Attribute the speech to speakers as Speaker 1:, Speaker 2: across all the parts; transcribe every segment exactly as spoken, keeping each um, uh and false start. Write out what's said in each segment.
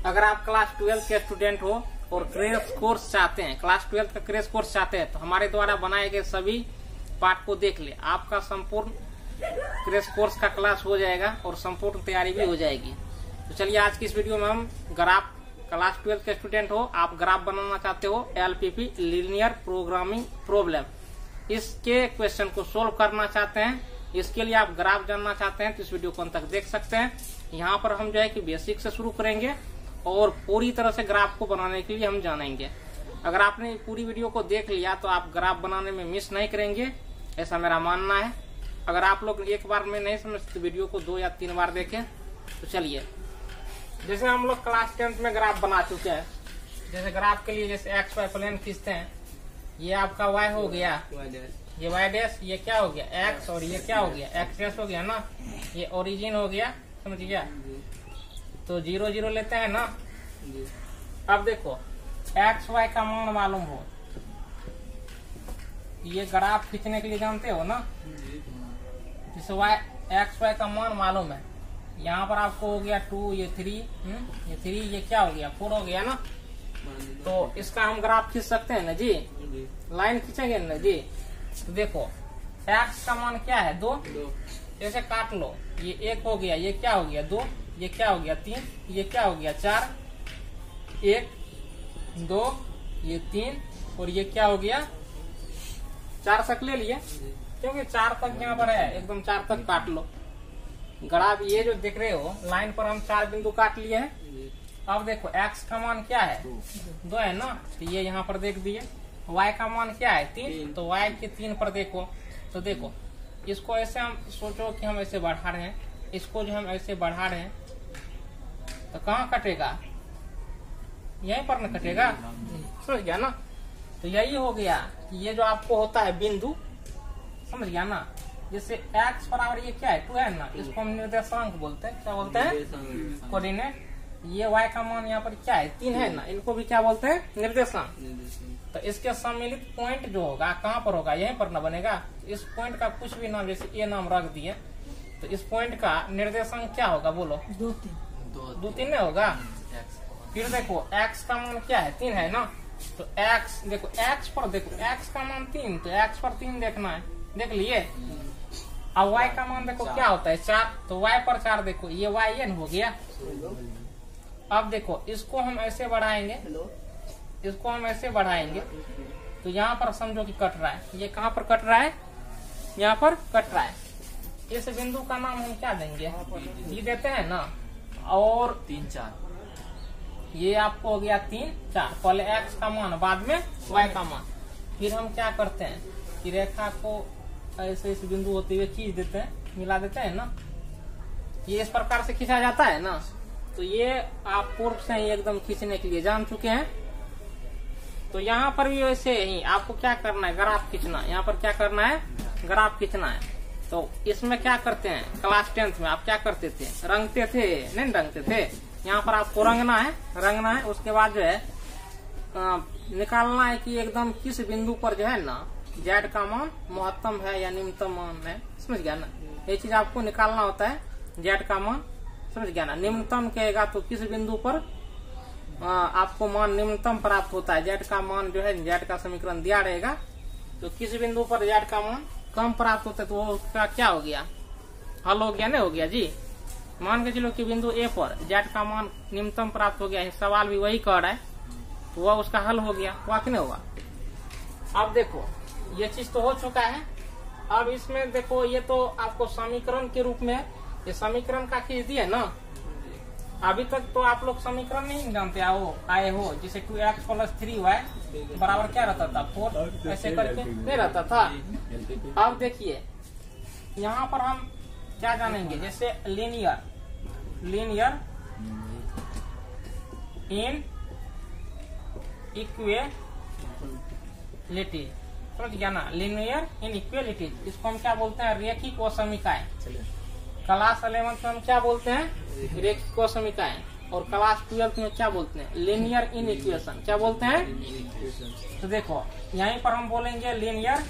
Speaker 1: अगर आप class twelfth के स्टूडेंट हो और क्रेश कोर्स चाहते हैं, क्लास ट्वेल्थ का क्रेश कोर्स चाहते हैं, तो हमारे द्वारा बनाए गए सभी पाठ को देख ले। आपका संपूर्ण क्रेश कोर्स का क्लास हो जाएगा और संपूर्ण तैयारी भी हो जाएगी। तो चलिए आज की इस वीडियो में हम ग्राफ, क्लास ट्वेल्थ के स्टूडेंट हो, आप ग्राफ बनाना चाहते हो, एलपीपी लीनियर प्रोग्रामिंग प्रॉब्लम, इसके क्वेश्चन को सोल्व करना चाहते हैं, इसके लिए आप ग्राफ जानना चाहते हैं तो इस वीडियो को अंत तक देख सकते हैं। यहाँ पर हम जो है कि बेसिक से शुरू करेंगे और पूरी तरह से ग्राफ को बनाने के लिए हम जानेंगे। अगर आपने पूरी वीडियो को देख लिया तो आप ग्राफ बनाने में मिस नहीं करेंगे, ऐसा मेरा मानना है। अगर आप लोग एक बार में नहीं समझते तो वीडियो को दो या तीन बार देखें। तो चलिए, जैसे हम लोग क्लास टेंथ में ग्राफ बना चुके हैं, जैसे ग्राफ के लिए जैसे एक्स वाई प्लेन खींचते हैं, ये आपका वाई हो गया, ये वाई डैश, ये क्या हो गया एक्स, और ये क्या हो गया एक्स डैश हो गया ना, ये ओरिजिन हो गया, समझ गया। तो जीरो जीरो लेते हैं ना। अब देखो एक्स वाई का मान मालूम हो, ये ग्राफ खींचने के लिए जानते हो ना, जैसे वाई एक्स वाई का मान मालूम है, यहाँ पर आपको हो गया टू, ये थ्री, ये थ्री, ये क्या हो गया फोर हो गया ना। तो इसका हम ग्राफ खींच सकते हैं ना जी, लाइन खींचेंगे ना जी। तो देखो एक्स का मान क्या है दो, ऐसे काट लो, ये एक हो गया, ये क्या हो गया दो, ये क्या हो गया तीन, ये क्या हो गया चार, एक दो ये तीन, और ये क्या हो गया चार तक ले लिए, क्योंकि चार तक यहाँ पर है, एकदम चार तक काट लो। ग्राफ ये जो देख रहे हो लाइन पर हम चार बिंदु काट लिए हैं। अब देखो एक्स का मान क्या है दो है ना, तो ये यहाँ पर देख दिए। y का मान क्या है तीन, तो y के तीन पर देखो। तो देखो इसको ऐसे हम सोचो कि हम ऐसे बढ़ा रहे हैं, इसको जो हम ऐसे बढ़ा रहे हैं तो कहाँ कटेगा, यहीं पर न कटेगा, समझ गया ना। तो यही हो गया कि ये जो आपको होता है बिंदु, समझ गया ना। जैसे x बराबर ये क्या है टू है ना, इसको हम निर्देशांक बोलते हैं, क्या बोलते हैं कोऑर्डिनेट। ये y का मान यहाँ पर क्या है तीन है ना, इनको भी क्या बोलते हैं निर्देशांक। तो इसके सम्मिलित पॉइंट जो होगा कहाँ पर होगा, यहीं पर ना बनेगा। इस पॉइंट का कुछ भी नाम, जैसे ये नाम रख दिए, तो इस पॉइंट का निर्देशांक क्या होगा बोलो, दो तीन, दो तीन नहीं होगा। फिर देखो x का मान क्या है तीन है ना, तो x देखो x पर देखो x का मान तीन, तो x पर तीन देखना है, देख लिए। अब y का मान देखो क्या होता है चार, तो y पर चार देखो, ये y n हो गया। अब देखो इसको हम ऐसे बढ़ाएंगे, इसको हम ऐसे बढ़ाएंगे, तो यहाँ पर समझो कि कट रहा है, ये कहाँ पर कट रहा है, यहाँ पर कट रहा है। इस बिंदु का नाम हम क्या देंगे, ये देते हैं ना, और
Speaker 2: तीन चार,
Speaker 1: ये आपको हो गया तीन चार, पहले x का मान बाद में y का मान। फिर हम क्या करते हैं कि रेखा को ऐसे इस बिंदु होते हुए खींच देते हैं, मिला देते हैं ना, ये इस प्रकार से खींचा जाता है ना। तो ये आप पूर्व से ही एकदम खींचने के लिए जान चुके हैं। तो यहाँ पर भी वैसे ही आपको क्या करना है, ग्राफ खींचना। यहाँ पर क्या करना है, ग्राफ खींचना है। तो इसमें क्या करते हैं, क्लास टेंथ में आप क्या करते थे, रंगते थे, नहीं रंगते थे। यहाँ पर आपको रंगना है, रंगना है। उसके बाद जो है आ, निकालना है कि एकदम किस बिंदु पर जो है ना जेड का मान महत्तम है या निम्नतम मान है, समझ गया ना। ये चीज आपको निकालना होता है, जेड का मान, समझ गया ना। निम्नतम कहेगा तो किस बिंदु पर आ, आपको मान निम्नतम प्राप्त होता है, जेड का मान जो है, जेड का समीकरण दिया रहेगा, तो किस बिंदु पर जेड का मान कम प्राप्त होता है तो वो उसका क्या हो गया, हल हो गया, नहीं हो गया जी। मान के चलो कि बिंदु ए पर जेड का मान निम्नतम प्राप्त हो गया, सवाल भी वही कर रहा है, तो वह उसका हल हो गया, हुआ कि नहीं हुआ। अब देखो ये चीज तो हो चुका है। अब इसमें देखो ये तो आपको समीकरण के रूप में, ये समीकरण का खींच दिया ना। अभी तक तो आप लोग समीकरण नहीं जानते आओ आए हो, जैसे two x plus three y बराबर क्या रहता था फोर, ऐसे करके नहीं रहता था। अब देखिए यहाँ पर हम क्या जानेंगे, जैसे लीनियर, लीनियर इन इक्वेलिटी, समझ गया ना, लीनियर इन इक्वेलिटी, इसको हम क्या बोलते हैं, रेखिक व समीकाएं। क्लास इलेवेंथ में हम क्या बोलते हैं, रेखिक व समीकाएं, और क्लास ट्वेल्थ में क्या बोलते हैं, लीनियर इन इक्वेशन, क्या बोलते हैं। तो देखो यहीं पर हम बोलेंगे लीनियर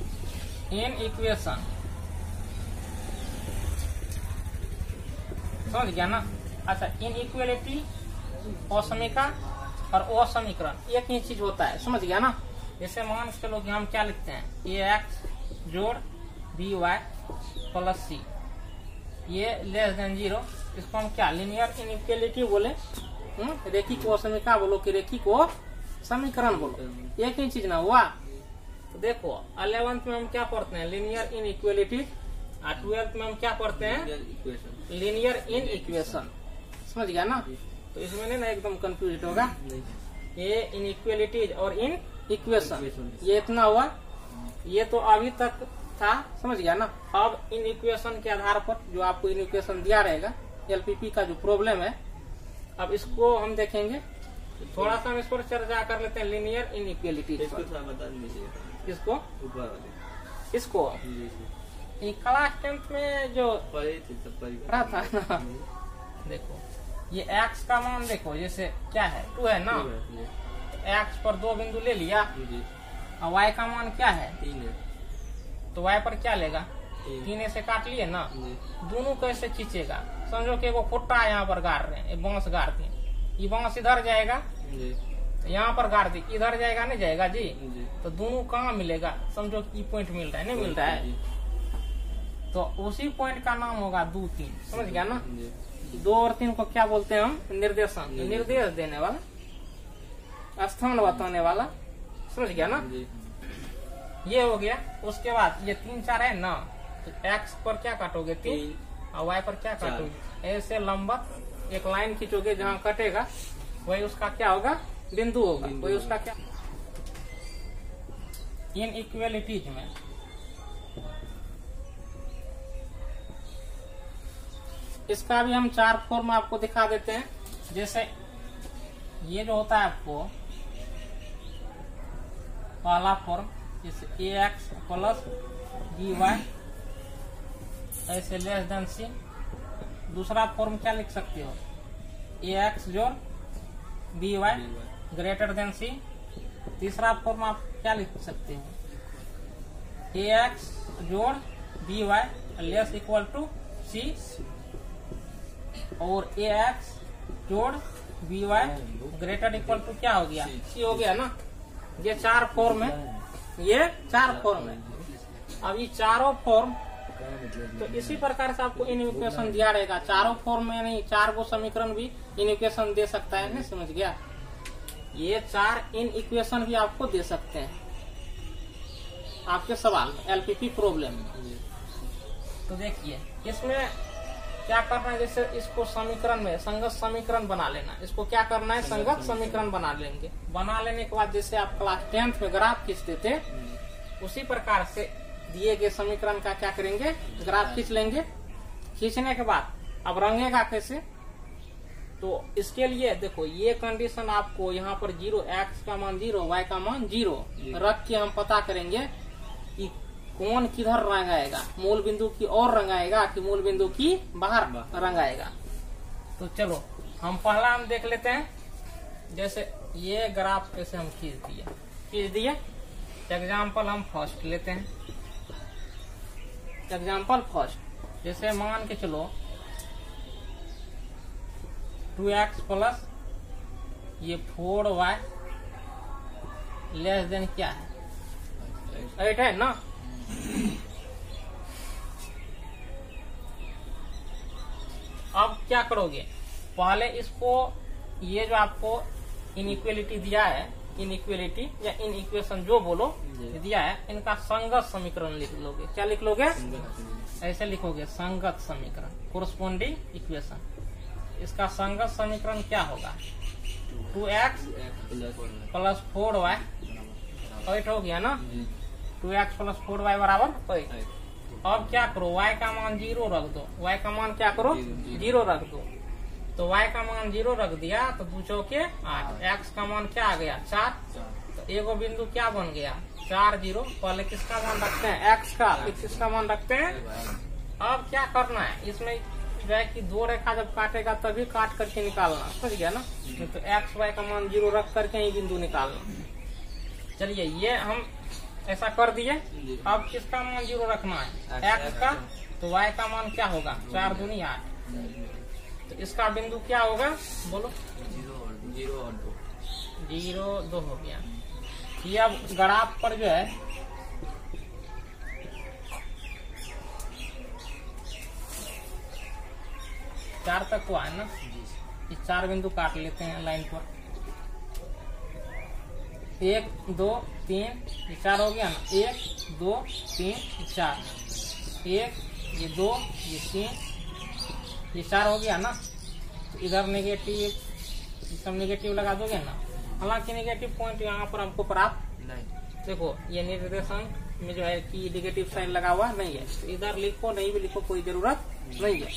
Speaker 1: इन इक्वेशन, समझ गया ना। अच्छा, इनइक्वालिटी असमीका और असमीकरण एक ही चीज होता है, समझ गया ना। जैसे मान के चलो कि हम क्या लिखते हैं, ए एक्स जोड़ बी वाई प्लस सी, ये लेस देन जीरो, इसको हम क्या लीनियर इनइक्वालिटी बोले, रेखिक असमीका बोलो कि रेखिक समीकरण बोलो, एक ही चीज ना हुआ। तो देखो अलेवेंथ में हम क्या पढ़ते हैं, लीनियर इनइक्वालिटी, और ट्वेल्थ में हम क्या पढ़ते हैं, लीनियर इन इक्वेशन, समझ गया ना। तो इसमें नहीं ना एकदम कंफ्यूज होगा, ये इनइक्वालिटीज और इन इक्वेशन, ये इतना हुआ, ये तो अभी तक था, समझ गया ना। अब इन इक्वेशन के आधार पर जो आपको इन इक्वेशन दिया रहेगा, एलपीपी का जो प्रॉब्लम है, अब इसको हम देखेंगे, थोड़ा सा हम इस पर चर्चा कर लेते हैं, लीनियर इनइक्वालिटी। इसको इसको क्लास टेंथ में जो पढ़ा था ना, देखो ये एक्स का मान देखो, जैसे क्या है, टू है ना, एक्स पर दो बिंदु ले लिया, और वाई का मान क्या है, तीन है, तो वाई पर क्या लेगा, तीन से काट लिए ना। दोनों कैसे खींचेगा, समझो कि वो फुट्टा यहाँ पर गाड़ रहे हैं, बांस गाड़ दिए, ये बांस इधर जाएगा, यहाँ पर गाड़ दी, इधर जाएगा नहीं जाएगा जी, तो दोनों कहाँ मिलेगा, समझो कि पॉइंट मिल रहा है, नहीं मिल रहा है, तो उसी पॉइंट का नाम होगा दो तीन, समझ गया ना। दो और तीन को क्या बोलते हैं हम, निर्देशन, निर्देश देने वाला, स्थान बताने वाला, समझ गया ना। ये हो गया। उसके बाद ये तीन चार है ना, तो एक्स पर क्या काटोगे, तीन, और वाई पर क्या काटोगे, ऐसे लंबत एक लाइन खींचोगे, जहाँ कटेगा वही उसका क्या होगा, बिंदु होगा, वही उसका क्या। इन इक्वेलिटीज में इसका भी हम चार फॉर्म आपको दिखा देते हैं। जैसे ये जो होता है आपको पहला फॉर्म, जैसे a x plus b y ऐसे लेस देन सी। दूसरा फॉर्म क्या लिख सकते हो, ए एक्स जोड़ b y greater than c. तीसरा फॉर्म आप क्या लिख सकते हो, ए एक्स जोड़ b y less equal to c, और ए एक्स जोड़ b y greater equal to क्या हो गया, सी हो गया ना। ये चार फॉर्म है, ये चार फॉर्म है। अब ये चारों फॉर्म तो इसी प्रकार से आपको इन इक्वेशन दिया रहेगा। चारों फॉर्म में नहीं, चार को समीकरण भी इन इक्वेशन दे सकता है, नहीं समझ गया। ये चार इन इक्वेशन भी आपको दे सकते हैं आपके सवाल में, एलपीपी प्रॉब्लम में। तो देखिए इसमें क्या करना है, जैसे इसको समीकरण में संगत समीकरण बना लेना। इसको क्या करना है, संगत समीकरण बना लेंगे। बना लेने के बाद जैसे आप क्लास टेंथ में ग्राफ खींचते थे, उसी प्रकार से दिए गए समीकरण का क्या करेंगे, ग्राफ खींच लेंगे। खींचने के बाद अब रंगेगा कैसे, तो इसके लिए देखो ये कंडीशन आपको यहाँ पर जीरो, एक्स का मान जीरो, वाई का मान जीरो रख के हम पता करेंगे कि कौन किधर रंगाएगा, मूल बिंदु की ओर रंगाएगा कि मूल बिंदु की बाहर रंगाएगा। तो चलो हम पहला हम देख लेते हैं। जैसे ये ग्राफ ऐसे हम खींच दिए खींच दिए एग्जाम्पल हम फर्स्ट लेते हैं। एग्जाम्पल फर्स्ट, जैसे मान के चलो टू एक्स प्लस ये फोर वाई लेस देन क्या है, एट है ना। अब क्या करोगे, पहले इसको ये जो आपको इनइक्वालिटी दिया है, इनइक्वालिटी या इन इक्वेशन जो बोलो दिया है, इनका संगत समीकरण लिख लोगे। क्या लिख लोगे, ऐसे लिखोगे संगत समीकरण, कोरस्पोंडिंग इक्वेशन। इसका संगत समीकरण क्या होगा, two x plus four y eight हो गया ना। Two x plus four y बराबर एट। अब क्या करो, y का मान जीरो रख दो, y का मान क्या करो जीरो रख दो। तो y का मान जीरो रख दिया तो दो चौके आठ, x का मान क्या आ गया चार, तो एगो बिंदु क्या बन गया चार जीरो। पहले किसका मान रखते हैं, x का, किसका मान रखते हैं। अब क्या करना है, इसमें जो है कि दो रेखा जब काटेगा तभी काट करके निकालना, समझ गया ना। तो एक्स वाई का मान जीरो रख करके ही बिंदु निकालना। चलिए ये हम ऐसा कर दिए। अब किसका मान जीरो रखना है, एक्स का, तो वाई का मान क्या होगा चार दूनी आठ। तो इसका बिंदु क्या होगा बोलो?
Speaker 2: जीरो और जीरो और दो
Speaker 1: जीरो दो हो गया। ये अब ग्राफ पर जो है चार तक को है ना, ये चार बिंदु काट लेते हैं लाइन पर। एक दो तीन ये चार हो गया ना, एक दो तीन चार, एक ये दो ये तीन ये चार हो गया ना। तो इधर नेगेटिव ये सब नेगेटिव लगा दोगे ना। हालांकि नेगेटिव पॉइंट यहाँ पर हमको प्राप्त
Speaker 2: नहीं।
Speaker 1: देखो ये निर्देशांक में जो है कि नेगेटिव साइन लगा हुआ नहीं है, तो इधर लिखो नहीं भी लिखो कोई जरूरत नहीं है।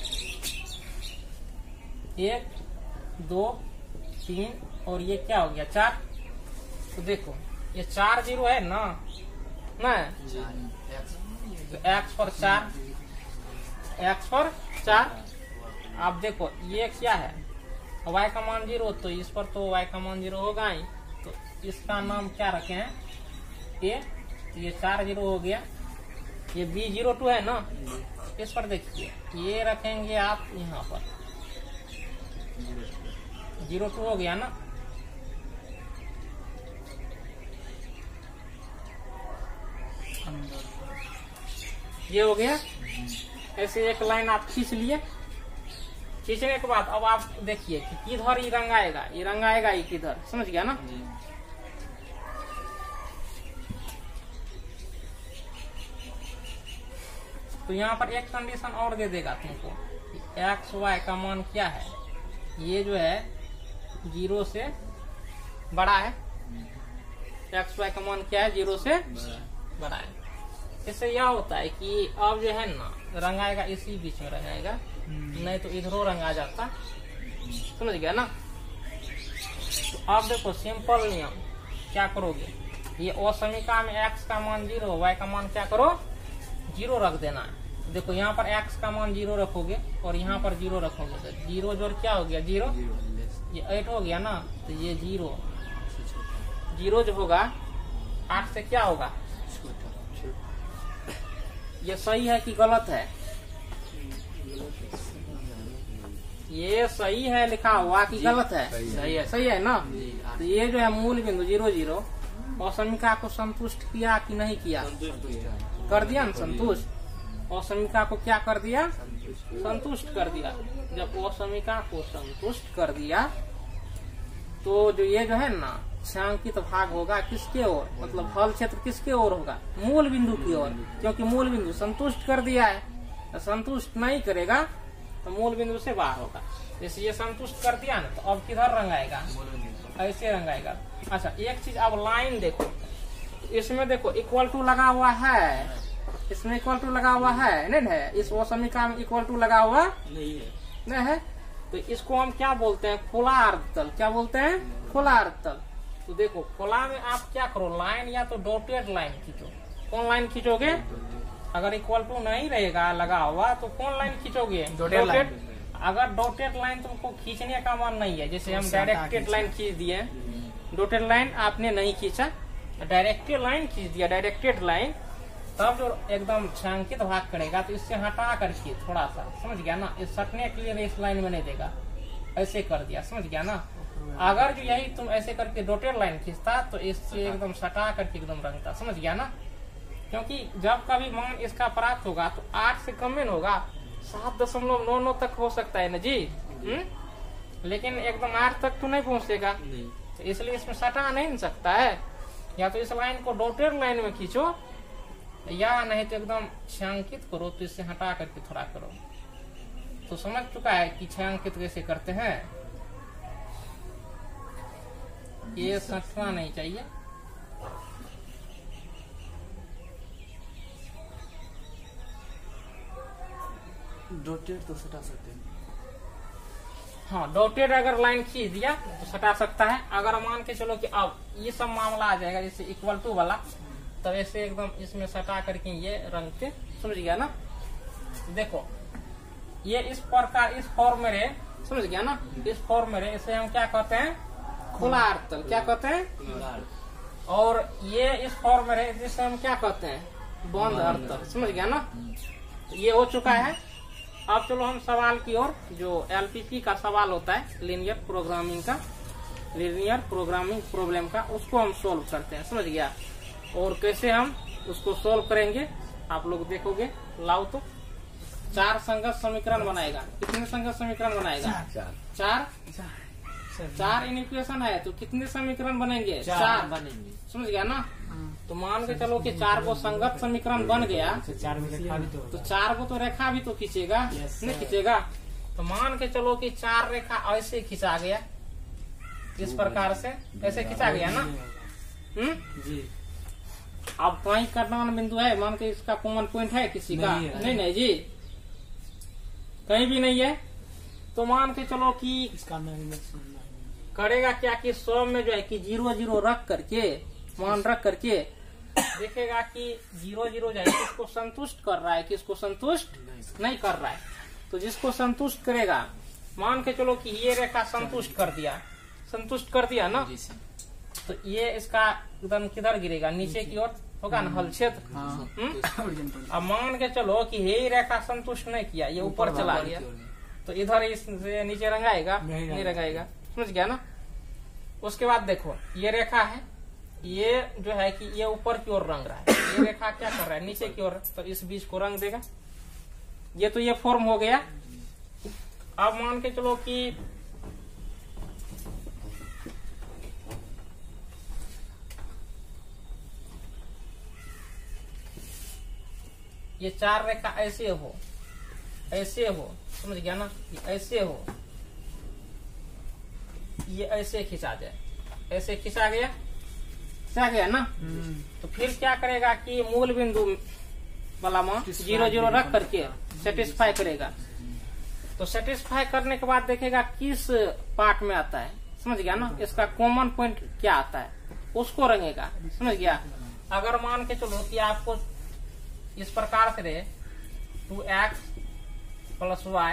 Speaker 1: एक दो तीन और ये क्या हो गया चार। तो देखो ये चार जीरो है ना ना, तो एक्स पर चार, एक्स पर चार। अब देखो ये क्या है y का मान जीरो, तो इस पर तो y का मान जीरो होगा ही, तो इसका नाम क्या रखे हैं ए। तो ये चार जीरो हो गया। ये बी जीरो टू है ना, इस पर देखिए ये रखेंगे आप यहाँ पर जीरो टू हो गया ना। ये हो गया। ऐसे एक लाइन आप खींच लिए। खींचने के बाद अब आप देखिए कि किधर ये रंग आएगा, ये रंग आएगा ये किधर, समझ गया ना। तो यहाँ पर एक कंडीशन और दे देगा तुमको कि एक्स वाई का मान क्या है, ये जो है जीरो से बड़ा है। एक्स वाई का मान क्या है, जीरो से बड़ा है। इससे यह होता है कि अब जो है ना रंग आएगा इसी बीच में रंग आएगा, नहीं तो इधरों रंग आ जाता, समझ गया ना। तो अब देखो सिंपल नियम क्या करोगे, ये असमीका में एक्स का मान जीरो, वाई का मान क्या करो जीरो रख देना है। देखो यहाँ पर एक्स का मान जीरो रखोगे और यहाँ पर जीरो रखोगे, तो जीरो जोड़ क्या हो गया जीरो, ये एट हो गया ना। तो ये जीरो जीरो जो होगा आठ से क्या होगा, ये सही है कि गलत है, ये सही है लिखा हुआ कि गलत है, सही है, सही है ना। तो ये जो है मूल बिंदु जीरो जीरो असमीका को संतुष्ट किया कि नहीं किया, कर दिया ना संतुष्ट। असमीका को क्या कर दिया, संतुष्ट कर दिया। जब असमीका को संतुष्ट कर दिया तो जो ये जो है ना छायांकित भाग होगा किसके ओर, मतलब हल क्षेत्र किसके ओर होगा, मूल बिंदु की ओर, क्योंकि मूल बिंदु संतुष्ट कर दिया है। तो संतुष्ट नहीं करेगा तो मूल बिंदु से बाहर होगा। जैसे ये संतुष्ट कर दिया ना, तो अब किधर रंग आएगा, ऐसे रंग आएगा। अच्छा एक चीज अब लाइन देखो, इसमें देखो इक्वल टू लगा हुआ है, इसमें इक्वल टू लगा हुआ है नहीं है, इस समीकरण में इक्वल टू लगा हुआ नहीं है, नहीं है। तो इसको हम क्या बोलते हैं, खुला अर्धतल। क्या बोलते हैं, खुला अर्धतल। तो देखो खुला में आप क्या करो, लाइन या तो डॉटेड लाइन खींचो। कौन लाइन खींचोगे, अगर इक्वल टू नहीं रहेगा लगा हुआ तो कौन लाइन खींचोगे, डॉटेड। अगर डॉटेड लाइन तुमको खींचने का मन नहीं है, जैसे हम डायरेक्टेड लाइन खींच दिए, डॉटेड लाइन आपने नहीं खींचा, डायरेक्टेड लाइन खींच दिया, डायरेक्टेड लाइन, तब जो एकदम छायांकित भाग करेगा तो इससे हटा करके थोड़ा सा, समझ गया ना, इस सटने के लिए इस लाइन में नहीं देगा, ऐसे कर दिया, समझ गया ना। अगर जो यही तुम ऐसे करके डॉटेड लाइन खींचता तो इससे एकदम सटा करके एकदम रंगता, समझ गया ना। क्योंकि जब कभी मान इसका प्राप्त होगा तो आठ से कम में होगा, सात दशमलव नौ नौ तक हो सकता है ना जी, हम्म लेकिन एकदम आठ तक तो नहीं पहुंचेगा, तो इसलिए इसमें सटा नहीं सकता है। या तो इस लाइन को डॉटेड लाइन में खींचो, या नहीं तो एकदम छायांकित करो, तो इससे हटा करके थोड़ा करो। तो समझ चुका है कि छायांकित कैसे करते हैं, ये सटना नहीं चाहिए।
Speaker 2: डॉटेड तो सटा सकते हैं,
Speaker 1: हाँ डॉटेड अगर लाइन खींच दिया तो सटा सकता है। अगर मान के चलो कि अब ये सब मामला आ जाएगा जैसे इक्वल टू वाला, तब ऐसे एकदम इसमें सटा करके ये रंगते, समझ गया ना। देखो ये इस प्रकार इस फॉर्म में रहे, समझ गया ना, इस फॉर्म में रहे, इसे हम क्या कहते हैं, खुला अर्धतल। क्या कहते हैं, और ये इस फॉर्म में रहे, जिसे हम क्या कहते हैं, बंद अर्धतल, समझ गया ना। ये हो चुका है। अब चलो हम सवाल की ओर, जो एलपीपी का सवाल होता है, लीनियर प्रोग्रामिंग का, लीनियर प्रोग्रामिंग प्रॉब्लम का, उसको हम सोल्व करते हैं। समझ गया? और कैसे हम उसको सोल्व करेंगे आप लोग देखोगे। लाओ तो चार संगत समीकरण बनाएगा। कितने संगत समीकरण बनाएगा?
Speaker 2: चार
Speaker 1: चार चार इन इक्वेशन है तो कितने समीकरण बनेंगे? चार
Speaker 2: बनेंगे।
Speaker 1: समझ गया ना? तो मान के चलो कि चार को संगत समीकरण बन गया,
Speaker 3: चार में रेखा भी तो
Speaker 1: तो चार को तो रेखा भी तो खींचेगा, नहीं खींचेगा? तो मान के चलो कि चार रेखा ऐसे खींचा गया, इस प्रकार से ऐसे खींचा गया ना। हम्म
Speaker 3: जी।
Speaker 1: अब कहीं कटान बिंदु है, मान के इसका कॉमन पॉइंट है किसी का?
Speaker 3: नहीं है।
Speaker 1: नहीं नहीं जी, कहीं भी नहीं है। तो मान के चलो कि
Speaker 3: इसका मैं
Speaker 1: करेगा क्या कि सौ में जो है कि जीरो जीरो रख करके, मान रख करके देखेगा कि जीरो जीरो जो है किसको संतुष्ट कर रहा है, किसको संतुष्ट नहीं कर रहा है। तो जिसको संतुष्ट करेगा, मान के चलो कि ये रेखा संतुष्ट कर दिया, संतुष्ट कर दिया ना, तो ये इसका एकदम किधर गिरेगा? नीचे की ओर होगा ना, हल क्षेत्र। हम्म? अब मान के चलो कि ये रेखा संतुष्ट नहीं किया, ये ऊपर चला गया, तो इधर इससे नीचे रंगाएगा? नहीं रंगाएगा। समझ गया ना? उसके बाद देखो ये रेखा है, ये जो है कि ये ऊपर की ओर रंग रहा है, ये रेखा क्या कर रहा है? नीचे की ओर, तो इस बीच को रंग देगा। ये तो ये फॉर्म हो गया। अब मान के चलो कि ये चार रेखा ऐसे हो, ऐसे हो, समझ गया ना? ये ऐसे हो, ये ऐसे खिंचा जाए, ऐसे खिंचा गया, खिंचा गया ना। तो फिर क्या करेगा कि मूल बिंदु वाला मान जीरो जीरो रख करके सेटिस्फाई करेगा। तो सेटिस्फाई करने के बाद देखेगा किस पार्ट में आता है। समझ गया ना? इसका कॉमन पॉइंट क्या आता है, उसको रंगेगा। समझ गया? अगर मान के चलो कि आपको इस प्रकार से रहे टू एक्स प्लस वाई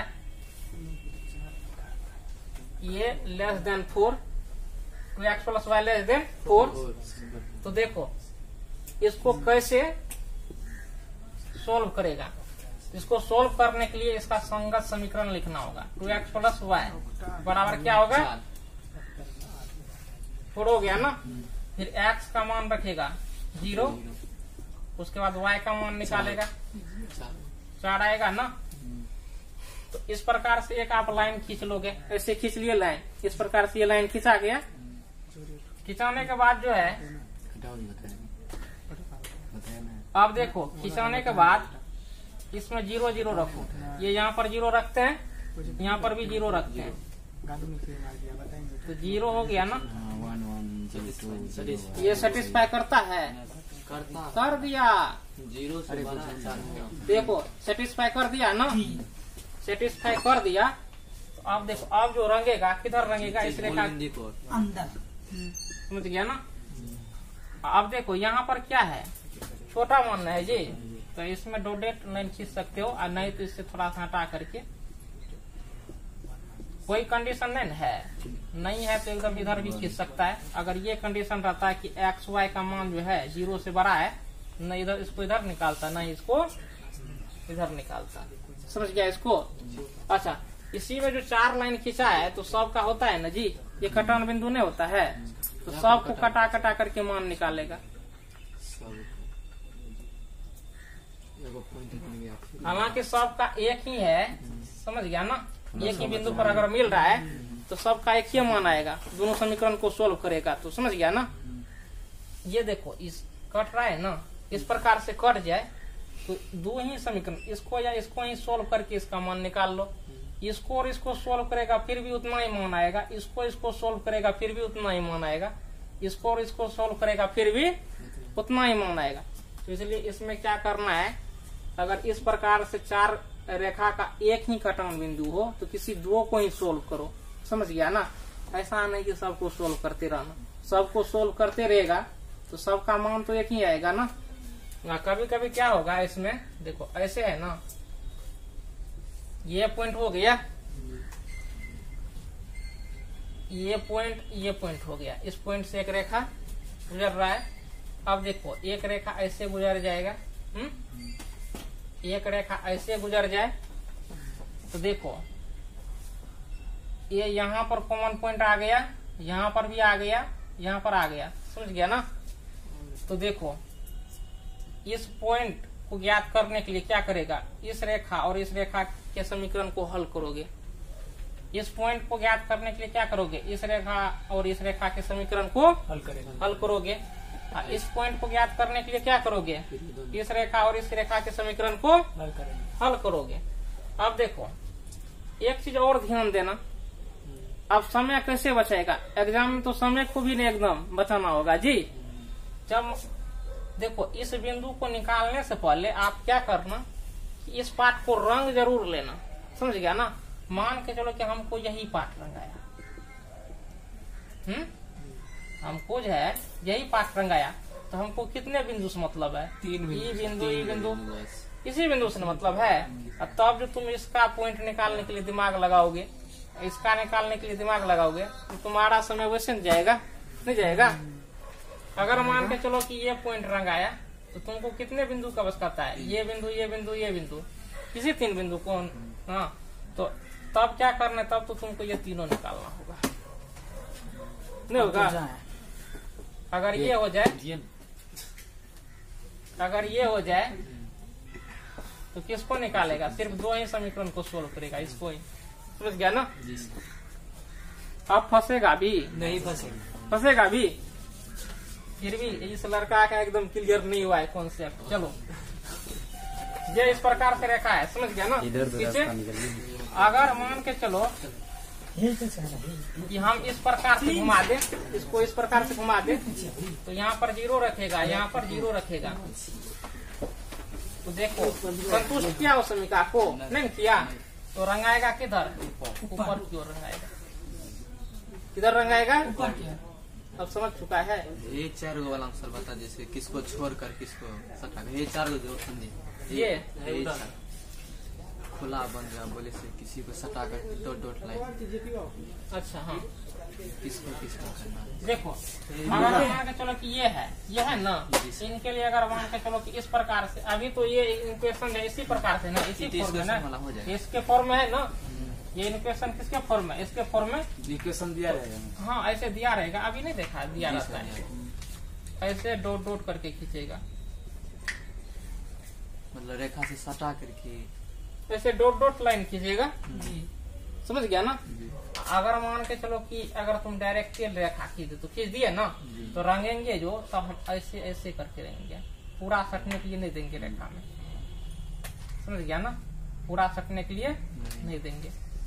Speaker 1: ये less than four, two x plus y less than four, तो देखो इसको कैसे सोल्व करेगा। इसको सोल्व करने के लिए इसका संगत समीकरण लिखना होगा। टू एक्स प्लस वाई बराबर क्या होगा? फोर हो गया ना। फिर एक्स का मान रखेगा जीरो, उसके बाद y का मान निकालेगा, चार आएगा ना। तो इस प्रकार से एक आप लाइन खींच लोगे, ऐसे खींच लिए लाइन, इस प्रकार से ये लाइन खींचा गया। खिंचाने के बाद जो है, अब देखो खिंचाने के बाद इसमें जीरो जीरो रखो, ये यहाँ पर जीरो रखते हैं, यहाँ पर भी जीरो रखते हैं, तो जीरो हो गया ना। ये सेटिस्फाई करता है?
Speaker 2: करता
Speaker 1: कर दिया।
Speaker 2: जीरो से बड़ा
Speaker 1: देखो सेटिस्फाई कर दिया ना, सेटिस्फाई कर दिया। तो अब देखो अब जो रंगेगा किधर रंगेगा? इस रेखा
Speaker 3: अंदर।
Speaker 1: समझ गया ना? अब देखो यहाँ पर क्या है, छोटा मान है जी, तो इसमें डोडेट नहीं खींच सकते हो, और नहीं तो इससे थोड़ा सा हटा करके, कोई कंडीशन नहीं है, नहीं है तो एकदम इधर भी खींच सकता है। अगर ये कंडीशन रहता है कि एक्स वाई का मान जो है जीरो से बड़ा है, न इधर इसको इधर निकालता, न इसको इधर निकालता। समझ गया इसको? अच्छा, इसी में जो चार लाइन खींचा है तो सबका होता है ना जी, ये कटान बिंदु नहीं होता है, तो सबको कटा कटा करके मान निकालेगा। हालांकि सबका एक ही है, समझ गया ना? एक ही बिंदु पर अगर मिल रहा है तो सबका एक ही मान आएगा, दोनों समीकरण को सोल्व करेगा। तो समझ गया ना? ये देखो इस कट रहा है ना, इस प्रकार से कट जाए तो दो ही समीकरण, इसको या इसको ही सोल्व करके इसका मान निकाल लो। इसको और इसको सोल्व करेगा फिर भी उतना ही मान आएगा, इसको इसको सोल्व करेगा फिर भी उतना ही मान आएगा, इसको और इसको सोल्व करेगा फिर भी उतना ही मान आएगा। तो इसलिए इसमें क्या करना है, अगर इस प्रकार से चार रेखा का एक ही कटान बिंदु हो तो किसी दो को ही सोल्व करो। समझ गया ना? ऐसा नहीं कि सबको सोल्व करते रहना, सबको सोल्व करते रहेगा तो सबका मान तो एक ही आएगा ना। ना कभी कभी क्या होगा इसमें, देखो ऐसे है ना, ये पॉइंट हो गया, ये पॉइंट ये पॉइंट हो गया, इस पॉइंट से एक रेखा गुजर रहा है। अब देखो एक रेखा ऐसे गुजर जाएगा, हम्म एक रेखा ऐसे गुजर जाए, तो देखो ये यहाँ पर कॉमन पॉइंट आ गया, यहाँ पर भी आ गया, यहाँ पर आ गया, समझ गया ना। तो देखो इस पॉइंट को ज्ञात करने के लिए क्या करेगा, इस रेखा और इस रेखा के समीकरण को हल करोगे। इस पॉइंट को ज्ञात करने के लिए क्या करोगे, इस रेखा और इस रेखा के समीकरण को
Speaker 3: हल करेगा
Speaker 1: हल करोगे। इस पॉइंट को ज्ञात करने के लिए क्या करोगे, इस रेखा और इस रेखा के समीकरण को
Speaker 3: हल करेगा
Speaker 1: हल करोगे। अब देखो एक चीज और ध्यान देना, अब समय कैसे बचाएगा, एग्जाम में तो समय को भी नहीं एकदम बचाना होगा जी। जब देखो इस बिंदु को निकालने से पहले आप क्या करना, इस पार्ट को रंग जरूर लेना, समझ गया ना। मान के चलो कि हमको यही पार्ट रंगाया, हम्म हमको जो है यही पार्ट रंगाया, तो हमको कितने बिंदु से मतलब है,
Speaker 3: तीन बिंदु।
Speaker 1: ये बिंदु ये बिंदु इसी बिंदु से मतलब है। और तब जो तुम इसका पॉइंट निकालने के लिए दिमाग लगाओगे, इसका निकालने के लिए दिमाग लगाओगे, तो तुम्हारा समय वैसे नहीं जाएगा, नहीं जाएगा। अगर मान के चलो कि ये पॉइंट रंगाया, तो तुमको कितने बिंदु का आवश्यकता है, ये बिंदु ये बिंदु ये बिंदु, इसी तीन बिंदु को। हाँ तो तब क्या करना, तब तो तुमको ये तीनों निकालना होगा, नहीं होगा। अगर ये हो जाए, अगर ये हो जाए तो किसको निकालेगा, सिर्फ दो ही समीकरण को सोल्व करेगा, इसको ही, समझ गया ना। अब फंसेगा भी
Speaker 3: नहीं फंसेगा
Speaker 1: फंसेगा भी फिर भी इस लड़का का एकदम क्लियर नहीं हुआ है कॉन्सेप्ट। चलो ये इस प्रकार से रेखा है, समझ गया ना। पीछे अगर मान के चलो कि हम इस प्रकार से घुमा दे, इसको इस प्रकार से घुमा दे, तो यहाँ पर जीरो रखेगा, यहाँ पर जीरो रखेगा, तो देखो संतुष्ट किया उस समीकरण को, नहीं किया तो रंगाएगा किधर, ऊपर की ओर रंगाएगा, किधर रंगाएगा
Speaker 3: ऊपर की ओर।
Speaker 1: अब समझ चुका है।
Speaker 2: ये चार गो वाला सर बता, जैसे किसको छोड़कर किसको सटा, ये चार गो जो समझे,
Speaker 1: ये
Speaker 2: ये चार खुला बन गया, बोले से किसी को सटा कर डॉट डॉट लाइन,
Speaker 1: अच्छा हाँ
Speaker 2: किसको किसको करना है।
Speaker 1: देखो अगर मान के चलो कि ये है, ये है ना, इनके लिए अगर मान के चलो कि इस प्रकार से, अभी तो ये इक्वेशन है इसी प्रकार से ना, इसी फॉर्म में ना, इसके फॉर्म में है ना, ये इक्वेशन किसके फॉर्म में, इसके फॉर्म में
Speaker 3: इक्वेशन दिया रहेगा।
Speaker 1: हाँ ऐसे दिया रहेगा, अभी नहीं देखा दिया रहता है, ऐसे डॉट डॉट करके खींचेगा,
Speaker 2: मतलब रेखा से सटा करके
Speaker 1: ऐसे डॉट डॉट लाइन खींचेगा, समझ गया ना। अगर मान के चलो कि अगर तुम डायरेक्ट रेखा खींच तो खींच दिए ना, तो रंगेंगे जो तब हम ऐसे ऐसे करके रहेंगे, पूरा सटने के लिए नहीं देंगे रेखा में, समझ गया ना, पूरा सटने के लिए नहीं देंगे।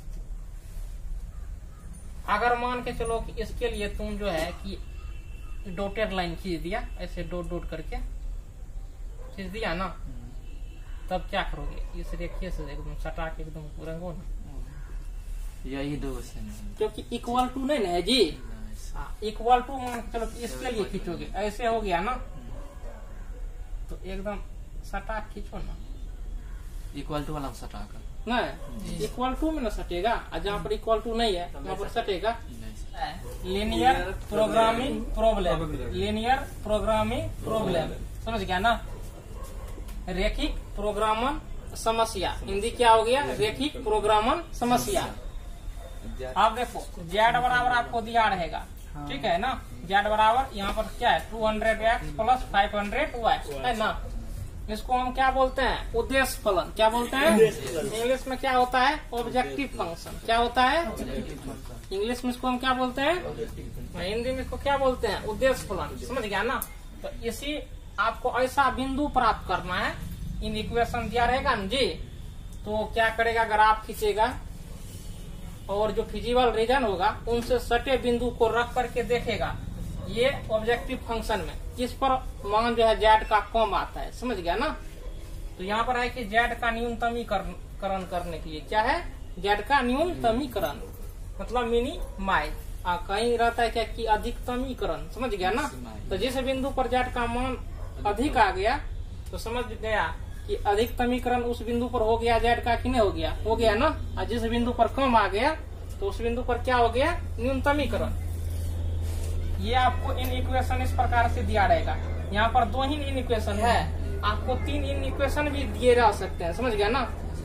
Speaker 1: अगर मान के चलो कि इसके लिए तुम जो है कि डॉटेड लाइन खींच दिया, ऐसे डॉट डॉट करके खींच दिया ना, तब क्या करोगे, इस रेखिए से एकदम सटा के एकदम रंगो ना,
Speaker 2: यही दो से
Speaker 1: क्योंकि इक्वल टू नहीं है जी, इक्वल टू मान के चलो कि इसके लिए खींचोगे, ऐसे हो गया ना, तो एकदम सटा खींचो ना,
Speaker 2: इक्वल टू वाला सटा कर
Speaker 1: नहीं, इक्वल टू में ना सटेगा, और जहाँ पर इक्वल टू नहीं है वहाँ पर सटेगा। Linear programming problem, linear programming problem, समझ गया ना। रेखिक प्रोग्रामन समस्या, हिंदी क्या हो गया, रेखिक प्रोग्रामन समस्या। आप देखो जेड बराबर आपको दिया रहेगा, ठीक है ना, जेड बराबर यहाँ पर क्या है, two hundred x plus five hundred y, है ना। इसको हम क्या बोलते हैं, उद्देश्य फलन, क्या बोलते हैं, इंग्लिश में क्या होता है, ऑब्जेक्टिव फंक्शन, क्या होता है इंग्लिश में इसको हम क्या बोलते हैं, हिंदी में इसको क्या बोलते हैं, उद्देश्य फलन, समझ गया ना। तो इसी आपको ऐसा बिंदु प्राप्त करना है, इन इक्वेशन दिया रहेगा ना जी, तो क्या करेगा, ग्राफ खींचेगा और जो फिजिबल रीजन होगा उनसे सटे बिंदु को रख करके देखेगा, ये ऑब्जेक्टिव फंक्शन में किस पर मान जो है जेड का कम आता है, समझ गया ना। तो यहाँ पर है कि जेड का न्यूनतमीकरण करने के लिए क्या है, जेड का न्यूनतमीकरण मतलब मिनी माई, कहीं रहता है क्या कि अधिकतमीकरण, समझ गया ना। तो जिस बिंदु पर जेड का मान अधिक आ गया तो समझ गया कि अधिकतमीकरण उस बिंदु पर हो गया जेड का कि नहीं हो गया, हो गया ना। और जिस बिंदु पर कम आ गया तो उस बिंदु पर क्या हो गया, न्यूनतमीकरण। ये आपको इन इक्वेशन इस प्रकार से दिया रहेगा, यहाँ पर दो ही इन इक्वेशन है, आपको तीन इन इक्वेशन भी दिए जा सकते हैं, समझ गया ना।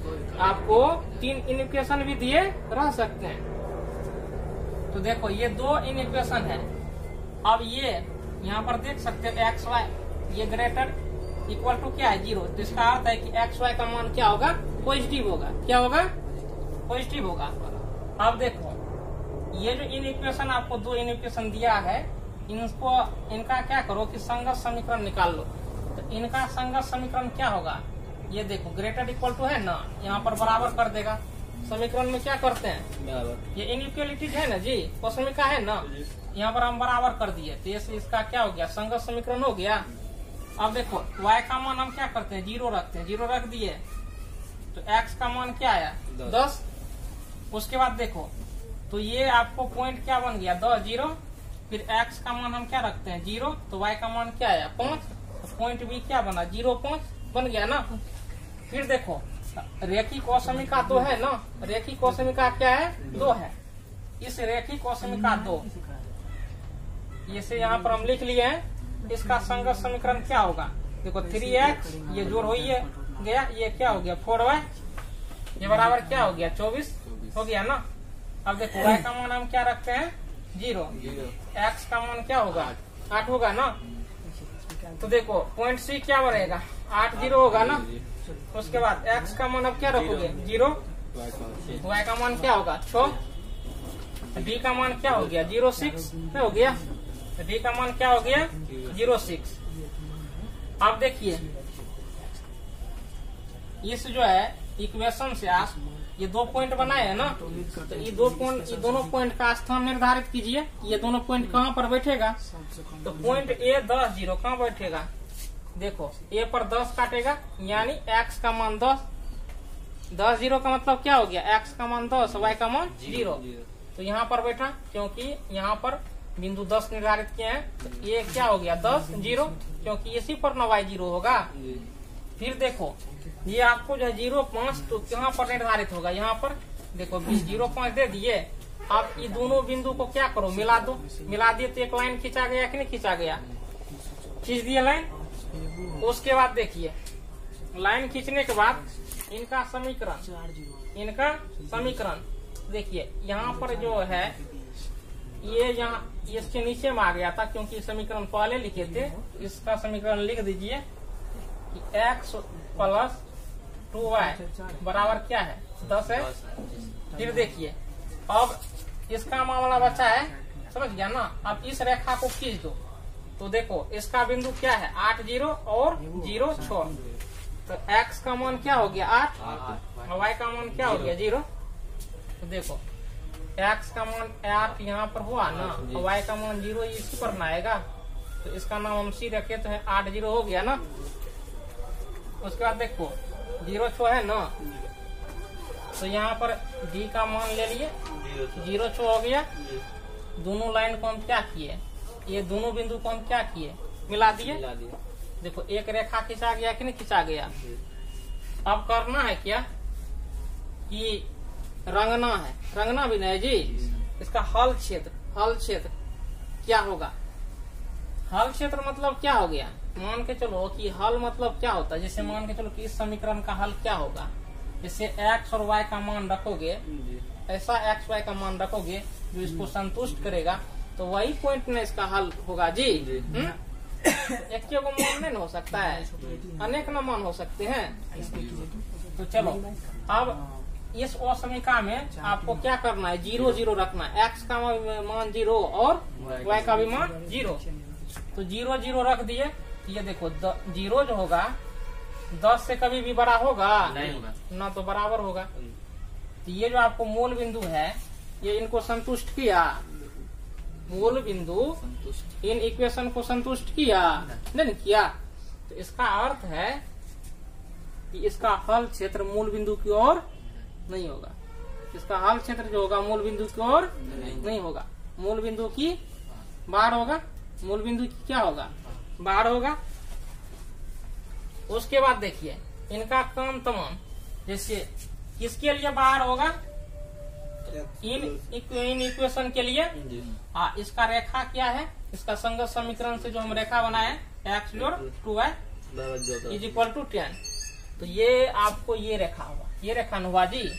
Speaker 1: आपको तीन इक्वेशन भी दिए रह सकते हैं। तो देखो ये दो इक्वेशन है। अब ये यहाँ पर देख सकते हो एक्स वाई ये ग्रेटर इक्वल टू क्या है जीरो। तो इसका अर्थ है कि एक्स वाई का मान क्या होगा, पॉजिटिव होगा। क्या होगा, पॉजिटिव होगा। अब देखो ये जो इन इक्वेशन आपको दो इन इक्वेशन दिया है, इनको इनका क्या करो कि संगत समीकरण निकाल लो। तो इनका संगत समीकरण क्या होगा, ये देखो ग्रेटर इक्वल टू है ना, यहाँ पर बराबर कर देगा। समीकरण में क्या करते हैं,
Speaker 3: बराबर
Speaker 1: ये इनइक्वालिटीज है ना जी, कोसमिका है ना, यहाँ पर हम बराबर कर दिए। तो ये इसका क्या हो गया, संगत समीकरण हो गया। अब देखो y का मान हम क्या करते हैं, जीरो रखते हैं, जीरो रख दिए तो x का मान क्या आया, दस। उसके बाद देखो तो ये आपको पॉइंट क्या बन गया, दस जीरो। फिर x का मान हम क्या रखते हैं, जीरो। तो y का मान क्या आया, पाँच। तो पॉइंट भी क्या बना, जीरो पाँच बन गया ना। फिर देखो रेखिक कोसमिका दो है ना, रेखिक कोसमिका क्या है, दो है। इस रेखिक कोसमिका दो इसे यहाँ पर हम लिख लिए हैं। इसका संगत समीकरण क्या होगा, देखो थ्री एक्स ये जोड़ हो गया, ये क्या हो गया फोर वाई, ये बराबर क्या हो गया चौबीस हो गया ना। अब देखो y का मान हम क्या रखते हैं, जीरो। x का मान क्या होगा, आठ होगा ना। तो देखो पॉइंट सी क्या बनेगा, आठ जीरो होगा ना। उसके बाद x का मान अब क्या रखोगे, जीरो। y का मान क्या होगा, छह। d का मान क्या हो गया, जीरो सिक्स हो गया। d का मान क्या हो गया, जीरो सिक्स। अब देखिए इस जो है इक्वेशन से आप ये दो पॉइंट बनाए है ना, तो ये दो पॉइंट ये दोनों पॉइंट का स्थान निर्धारित कीजिए। ये दोनों पॉइंट कहाँ पर बैठेगा, तो पॉइंट ए दस जीरो कहाँ बैठेगा, देखो ए पर दस काटेगा यानी एक्स का मान दस। दस जीरो का मतलब क्या हो गया, एक्स का मान दस, वाई का मान जीरो। तो यहाँ पर बैठा क्योंकि यहाँ पर बिंदु दस निर्धारित किए हैं। तो ये क्या हो गया, दस जीरो, क्योंकि इसी पर ना वाई जीरो होगा। फिर देखो ये आपको जो है जीरो पाँच तो कहाँ पर निर्धारित होगा, यहाँ पर देखो जीरो पाँच दे दिए। आप ये दोनों बिंदु को क्या करो, मिला दो। मिला दिए तो एक लाइन खींचा गया कि नहीं खींचा गया, खींच दिए लाइन। उसके बाद देखिए लाइन खींचने के बाद इनका समीकरण, इनका समीकरण देखिए यहाँ पर जो है ये यहाँ इसके नीचे में आ गया था क्योंकि समीकरण पहले लिखे थे। इसका समीकरण लिख दीजिए कि x प्लस टू वाई बराबर क्या है, दस है। फिर देखिए अब इसका मामला बचा है, समझ गया ना। अब इस रेखा को खींच दो तो देखो इसका बिंदु क्या है, आठ जीरो और जीरो छह। तो x का मान क्या हो गया, आठ, और y का मान क्या हो गया, जीरो। तो देखो x का मान आठ यहाँ पर हुआ ना, और y का मान जीरो इसी पर ना आएगा। तो इसका नाम हम सी रखे तो है, आठ जीरो हो गया ना। उसके बाद देखो जीरो छह है ना, तो यहाँ पर d का मान ले लिए, जीरो छह हो गया। दोनों लाइन को हम क्या किए, ये दोनों बिंदु को हम क्या किए, मिला दिए। देखो एक रेखा खींचा गया कि नहीं खींचा गया। अब करना है क्या कि रंगना है, रंगना भी नहीं जी। इसका हल क्षेत्र, हल क्षेत्र क्या होगा, हल क्षेत्र मतलब क्या हो गया, मान के चलो कि हल मतलब क्या होता है। जैसे मान के चलो कि इस समीकरण का हल क्या होगा, जैसे x और y का मान रखोगे, ऐसा x y का मान रखोगे जो इसको संतुष्ट करेगा, तो वही पॉइंट में इसका हल होगा जी। हम्म एक के को मान नहीं हो सकता है, अनेक न मान हो सकते हैं। तो चलो अब इस असमीका में आपको क्या करना है, जीरो जीरो रखना है। x का मान जीरो और y का भी मान जीरो। तो जीरो जीरो रख दिए। ये देखो जीरो जो होगा दस से कभी भी बड़ा होगा
Speaker 2: नहीं होगा
Speaker 1: ना, तो बराबर होगा। तो ये जो आपको मूल बिंदु है ये इनको संतुष्ट किया, मूल बिंदु इन इक्वेशन को संतुष्ट किया नहीं किया। तो इसका अर्थ है कि इसका हल क्षेत्र मूल बिंदु की ओर नहीं होगा। इसका हल क्षेत्र जो होगा मूल बिंदु की ओर नहीं, नहीं होगा, मूल बिंदु की बाहर होगा। मूल बिंदु की क्या होगा, बाहर होगा। उसके बाद देखिए इनका कम तमाम जैसे किसके लिए बाहर होगा, इन इन इक्वेशन के लिए। हाँ इसका रेखा क्या है, इसका संगत समीकरण से जो हम रेखा बनाए एक्स जोड़ two y is equal to ten. तो ये आपको ये रेखा होगा, ये रेखा न हुआ जी,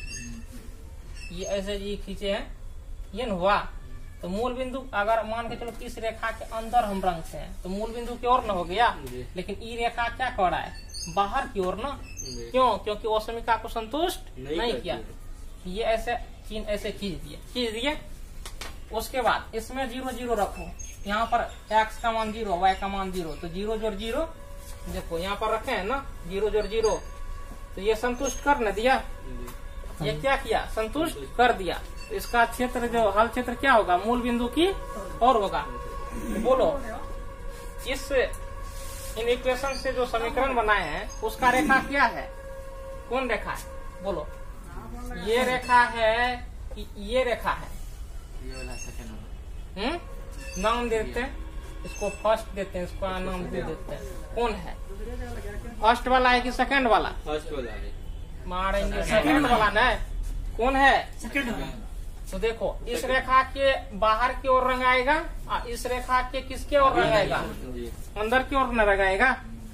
Speaker 1: ये ऐसे जी खींचे हैं, ये न हुआ। तो मूल बिंदु अगर मान के चलो कि इस रेखा के अंदर हम रंग से हैं तो मूल बिंदु की ओर न हो गया, लेकिन ये रेखा क्या कर रहा है, बाहर की ओर ना। क्यों? क्योंकि वो समीकरण को संतुष्ट नहीं, नहीं किया। ये ऐसे चिन्ह ऐसे खींच दिए खींच दिए उसके बाद इसमें जीरो जीरो रखो, यहाँ पर एक्स का मान जीरो, वाई का मान जीरो, तो जीरो जोड़ जीरो देखो यहाँ पर रखे हैं ना, जीरो जोड़ जीरो, तो ये संतुष्ट कर न दिया। ये क्या किया, संतुष्ट कर दिया। तो इसका क्षेत्र जो हल क्षेत्र क्या होगा, मूल बिंदु की और होगा। तो बोलो इस इन इक्वेशन से जो समीकरण बनाए हैं उसका रेखा क्या है, कौन रेखा है बोलो। ये रेखा है कि ये रेखा है,
Speaker 2: ये वाला सेकंड वाला।
Speaker 1: हम्म नाम देते हैं इसको, फर्स्ट देते हैं इसको, नाम दे देते हैं। कौन है, फर्स्ट वाला है कि सेकंड वाला?
Speaker 3: फर्स्ट वाला है।
Speaker 1: मारेंगे सेकंड वाला ना। कौन है,
Speaker 3: सेकंड वाला।
Speaker 1: तो देखो इस रेखा के बाहर की ओर रंगाएगा और इस रेखा के किसके ओर रंगाएगा, अंदर की ओर न रंगाएगा।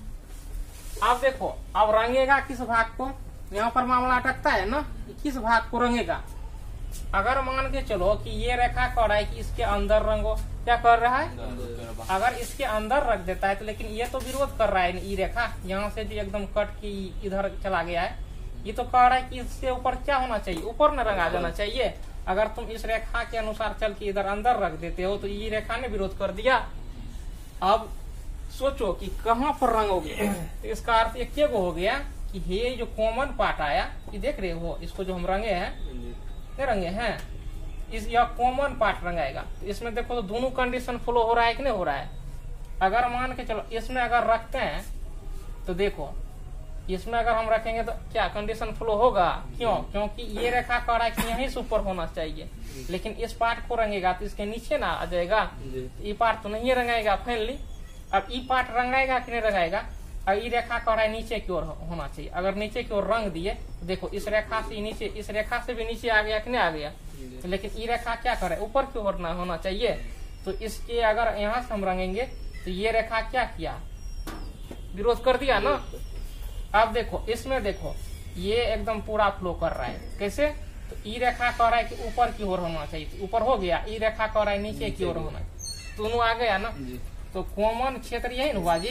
Speaker 1: अब देखो अब रंगेगा किस भाग को, यहाँ पर मामला अटकता है ना, किस भाग को रंगेगा। अगर मान के चलो कि ये रेखा कह रहा है कि इसके अंदर रंगो, क्या कर रहा है, अगर इसके अंदर रख देता है तो, लेकिन ये तो विरोध कर रहा है। ये रेखा यहाँ से जो एकदम कट के इधर चला गया है, ये तो कह रहा है कि इसके ऊपर क्या होना चाहिए, ऊपर न रंगा जाना चाहिए। अगर तुम इस रेखा के अनुसार चल के इधर अंदर रख देते हो तो ये रेखा ने विरोध कर दिया। अब सोचो कि कहाँ पर रंगोगे, तो इसका अर्थ एक के हो गया कि ये जो कॉमन पार्ट आया, ये देख रहे हो, इसको जो हम रंगे हैं, नहीं रंगे हैं, इस यह कॉमन पार्ट रंगाएगा। तो इसमें देखो तो दोनों कंडीशन फॉलो हो रहा है कि नहीं हो रहा है। अगर मान के चलो इसमें अगर रखते हैं तो देखो इसमें अगर हम रखेंगे तो क्या कंडीशन फ्लो होगा, क्यों, क्योंकि ये रेखा कह रहा है कि यहीं से ऊपर होना चाहिए, लेकिन इस पार्ट को रंगेगा तो इसके नीचे ना आ जाएगा। ये पार्ट तो नहीं रंगाएगा फाइनली। अब ये पार्ट रंगाएगा कि नहीं रंगाएगा, और ये रेखा कह रहा है नीचे की ओर होना चाहिए। अगर नीचे की ओर रंग दिए तो देखो इस रेखा से नीचे, इस रेखा से भी नीचे आ गया कि नहीं आ गया, लेकिन ये रेखा क्या करे, ऊपर की ओर ना होना चाहिए। तो इसके अगर यहाँ से हम रंगेंगे तो ये रेखा क्या किया, विरोध कर दिया ना। अब देखो इसमें देखो ये एकदम पूरा फ्लो कर रहा है, कैसे, तो ई रेखा कह रहा है कि ऊपर की ओर होना चाहिए, ऊपर हो गया। ई रेखा कह रहा है नीचे की ओर होना चाहिए, दोनों आ गया ना। तो कॉमन क्षेत्र यही न हुआ जी,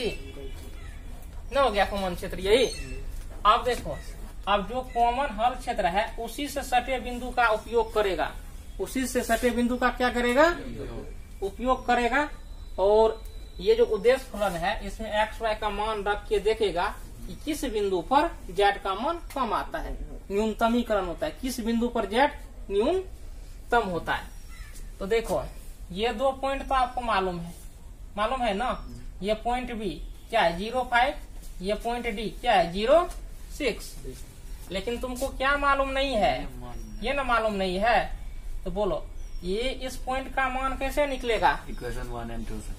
Speaker 1: न हो गया कॉमन क्षेत्र यही। अब देखो अब जो कॉमन हल क्षेत्र है उसी से सटे बिंदु का उपयोग करेगा, उसी से सटे बिंदु का क्या करेगा, उपयोग करेगा। और ये जो उद्देश्य फलन है इसमें एक्स वाई का मान रख के देखेगा कि किस बिंदु पर जेड का मान कम आता है, न्यूनतमीकरण होता है, किस बिंदु पर जेड न्यूनतम होता है। तो देखो ये दो पॉइंट तो आपको मालूम है, मालूम है ना। ये पॉइंट बी क्या है, जीरो फाइव, ये पॉइंट डी क्या है, जीरो सिक्स। लेकिन तुमको क्या मालूम नहीं है, ये ना मालूम नहीं है। तो बोलो ये इस पॉइंट का मान कैसे निकलेगा,
Speaker 2: इक्वेशन वन एंड टू से।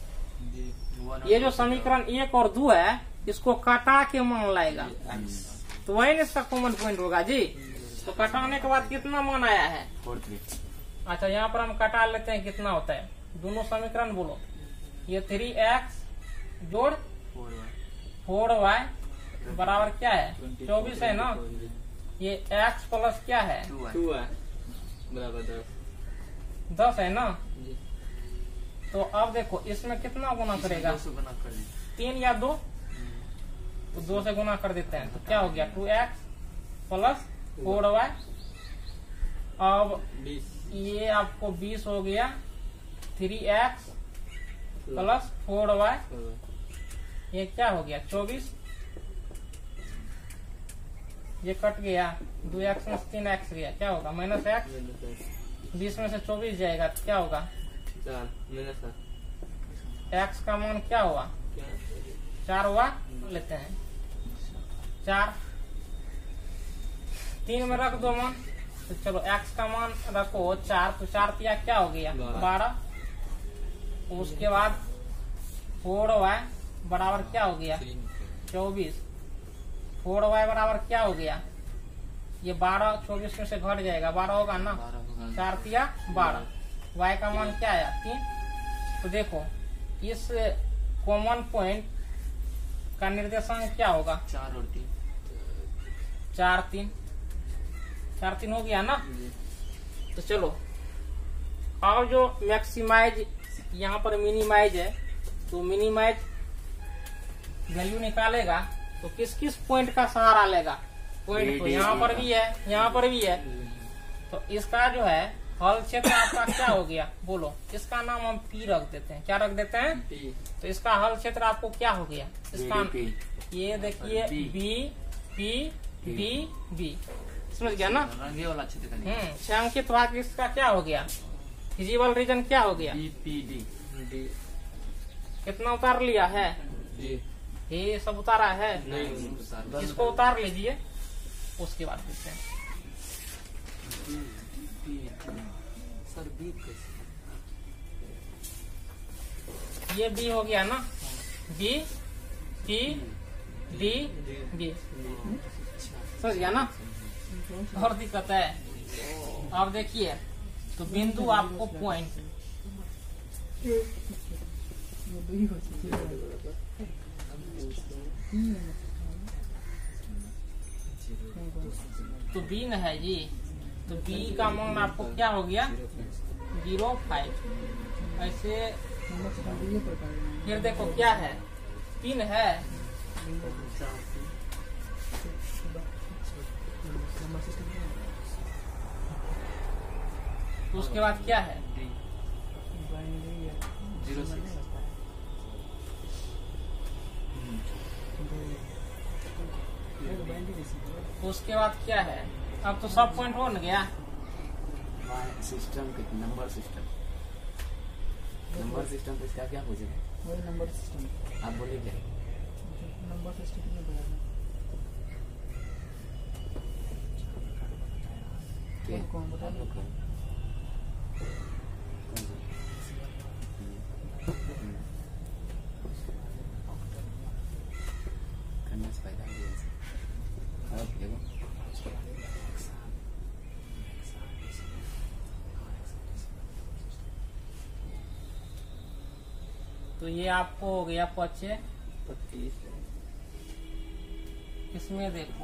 Speaker 1: ये जो समीकरण एक और दो है इसको काटा के मान लाएगा, तो वही ना इसका कॉमन पॉइंट होगा जी। तो कटाने के बाद कितना मान आया है,
Speaker 2: फोर थ्री।
Speaker 1: अच्छा यहाँ पर हम कटा लेते हैं, कितना होता है, दोनों समीकरण बोलो। ये थ्री एक्स जोड़
Speaker 2: फोर वाई
Speaker 1: फोर वाई बराबर क्या है, चौबीस है ना। ये एक्स प्लस क्या है,
Speaker 2: टू वाई
Speaker 3: टू है बराबर दस।
Speaker 1: दस है ना। तो अब देखो इसमें कितना गुना करेगा,
Speaker 2: दो से गुना कर दी।
Speaker 1: तीन या दो, तो दो से गुना कर देते हैं तो क्या हो गया, two x plus four y. अब
Speaker 3: बीस
Speaker 1: ये आपको बीस हो गया, three x plus four y, ये क्या हो गया चौबीस। ये कट गया, दो एक्स में तीन एक्स गया, क्या होगा माइनस एक्स। बीस में से चौबीस जाएगा तो क्या होगा,
Speaker 3: चार माइनस
Speaker 1: एक्स का मान क्या हुआ, चार हुआ, लेते हैं चार, तीन में रख दो मान, तो चलो एक्स का मान रखो चार, तो चार पिया क्या हो गया, बारह। उसके बाद फोर वाई बराबर क्या हो गया, चौबीस। फोर वाई बराबर क्या हो गया, ये बारह चौबीस में से घट जाएगा, बारह होगा ना, चार पिया बारह। वाई का मान क्या आया, तीन। तो देखो इस कॉमन पॉइंट का निर्देशांक क्या होगा,
Speaker 2: चार और तीन,
Speaker 1: चार तीन। चार तीन हो गया ना। तो चलो अब जो मैक्सिमाइज यहाँ पर मिनिमाइज है, तो मिनिमाइज वैल्यू निकालेगा तो किस किस पॉइंट का सहारा लेगा? पॉइंट तो यहाँ पर भी है, यहाँ पर भी है। तो इसका जो है हल क्षेत्र आपका क्या हो गया बोलो? इसका नाम हम पी रख देते हैं। क्या रख देते हैं?
Speaker 2: पी।
Speaker 1: तो इसका हल क्षेत्र आपको क्या हो गया? इसका ये देखिए
Speaker 2: B.
Speaker 1: B P B B, समझ गया ना?
Speaker 2: रंगे वाला क्षेत्र
Speaker 1: हम्म छायांकित भाग इसका क्या हो गया? फिजिबल रीजन क्या हो गया?
Speaker 2: B P D D.
Speaker 1: कितना उतार लिया है?
Speaker 3: जी
Speaker 1: ये सब उतारा है?
Speaker 3: नहीं
Speaker 1: इसको उतार लीजिए, उसके बाद देखते हैं।
Speaker 2: सर बी कैसे?
Speaker 1: ये बी हो गया ना? बी पी डी बी, समझ गया ना? और दिक्कत है। अब देखिए तो बिंदु आपको पॉइंट तो बी न है जी, तो बी का मान आपको क्या हो गया? Zero five. ऐसे फिर देखो क्या है? पिन है, तो उसके बाद क्या है?
Speaker 2: Zero six.
Speaker 1: तो उसके बाद क्या है? अब तो सब पॉइंट हो न गया।
Speaker 2: सिस्टम के नंबर सिस्टम नंबर सिस्टम पे इसका क्या पूछेगा?
Speaker 4: वही नंबर सिस्टम।
Speaker 2: आप बोलिए क्या?
Speaker 4: नंबर सिस्टम में बता
Speaker 2: क्या?
Speaker 4: कौन बता
Speaker 2: आप लोग कौन? करना से फायदा है ऐसे। अब देखो
Speaker 1: तो ये आपको हो गया पचे।
Speaker 3: पच्चीस
Speaker 1: इसमें देखो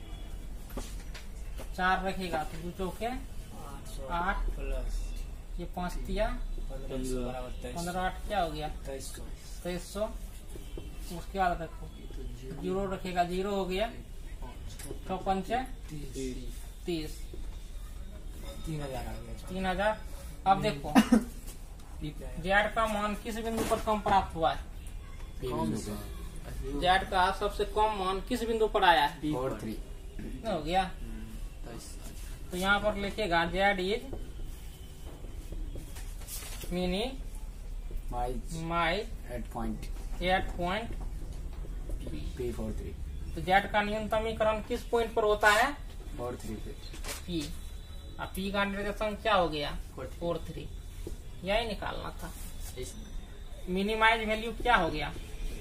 Speaker 1: चार रखेगा तो दो चौके आठ,
Speaker 4: प्लस
Speaker 1: ये पांच दिया
Speaker 3: पंद्रह
Speaker 1: पंद्रह, आठ क्या हो गया? तेईस सौ। उसके बाद देखो जीरो रखेगा, जीरो हो गया चौपन से तीस,
Speaker 4: तीन हजार आ गया।
Speaker 1: तीन हजार। अब देखो जेड का मान किस बिंदु पर कम प्राप्त हुआ है? जेड का सबसे कम मान किस बिंदु पर आया है?
Speaker 2: फोर थ्री
Speaker 1: हो गया। तो यहाँ पर लिखेगा z is mini
Speaker 2: mine's
Speaker 1: my
Speaker 2: at point
Speaker 1: at point.
Speaker 2: P four three
Speaker 1: तो जेड का न्यूनतमीकरण किस पॉइंट पर होता है?
Speaker 2: फोर थ्री पे
Speaker 1: पी। और पी का निर्देशांक क्या हो गया? Four three. यही निकालना था। मिनिमाइज वैल्यू क्या हो गया?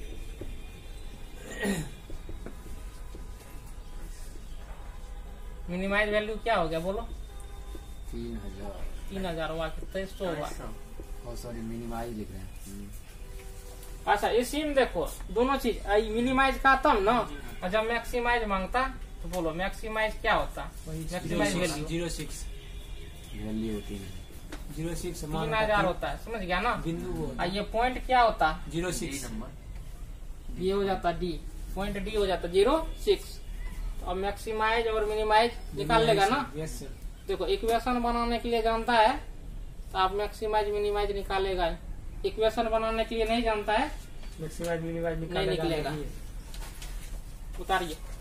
Speaker 1: मिनिमाइज वैल्यू क्या हो गया बोलो?
Speaker 2: तीन हजार
Speaker 1: तीन हजार हुआ कि तेईस सौ हुआ।
Speaker 2: और सॉरी मिनिमाइज लिख रहे हैं।
Speaker 1: अच्छा इसी में देखो दोनों चीज मिनिमाइज का तब ना, और जब मैक्सिमाइज मांगता तो बोलो मैक्सिमाइज क्या होता? Maximize value
Speaker 4: zero six
Speaker 2: value होती है
Speaker 4: जीरो सिक्स
Speaker 1: तीन हजार होता है, समझ गया ना?
Speaker 4: बिंदु
Speaker 1: और ये पॉइंट क्या होता?
Speaker 4: जीरो सिक्स
Speaker 2: नंबर
Speaker 1: ये हो जाता डी, पॉइंट डी हो जाता जीरो सिक्स। अब मैक्सिमाइज और मिनिमाइज निकाल लेगा ना?
Speaker 4: Yes sir.
Speaker 1: देखो इक्वेशन बनाने के लिए जानता है तो आप मैक्सिमाइज मिनिमाइज निकालेगा। इक्वेशन बनाने के लिए नहीं जानता है
Speaker 4: मैक्सिमाइज मिनिमाइज
Speaker 1: नहीं निकलेगा। उतारिए।